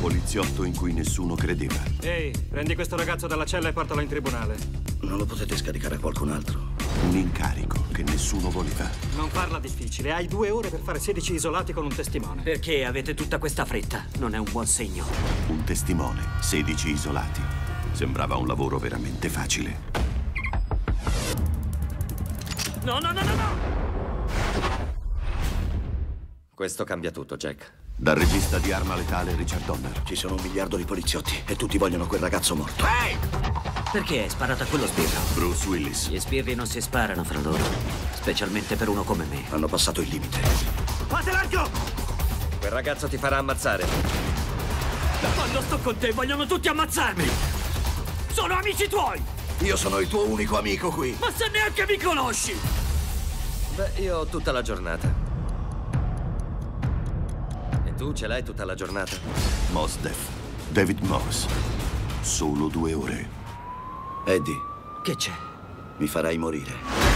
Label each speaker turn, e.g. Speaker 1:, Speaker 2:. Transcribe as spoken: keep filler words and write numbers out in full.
Speaker 1: poliziotto in cui nessuno credeva.
Speaker 2: Ehi, prendi questo ragazzo dalla cella e portalo in tribunale.
Speaker 3: Non lo potete scaricare a qualcun altro?
Speaker 1: Un incarico che nessuno voleva.
Speaker 2: Non farla difficile, hai due ore per fare sedici isolati con un testimone.
Speaker 4: Perché avete tutta questa fretta? Non è un buon segno.
Speaker 1: Un testimone, sedici isolati. Sembrava un lavoro veramente facile.
Speaker 4: No, no, no, no, no!
Speaker 5: Questo cambia tutto, Jack.
Speaker 1: Dal regista di Arma Letale, Richard Donner.
Speaker 3: Ci sono un miliardo di poliziotti e tutti vogliono quel ragazzo morto.
Speaker 4: Ehi! Perché hai sparato a quello sbirro?
Speaker 1: Bruce Willis.
Speaker 4: Gli sbirri non si sparano fra loro, specialmente per uno come me.
Speaker 3: Hanno passato il limite.
Speaker 2: Fate largo!
Speaker 5: Quel ragazzo ti farà ammazzare.
Speaker 4: Quando sto con te vogliono tutti ammazzarmi! Sono amici tuoi!
Speaker 3: Io sono il tuo unico amico qui.
Speaker 4: Ma se neanche mi conosci!
Speaker 5: Beh, io ho tutta la giornata. E tu ce l'hai tutta la giornata?
Speaker 1: Mos Def. David Moss. Solo due ore.
Speaker 3: Eddie,
Speaker 4: Che c'è?
Speaker 3: mi farai morire.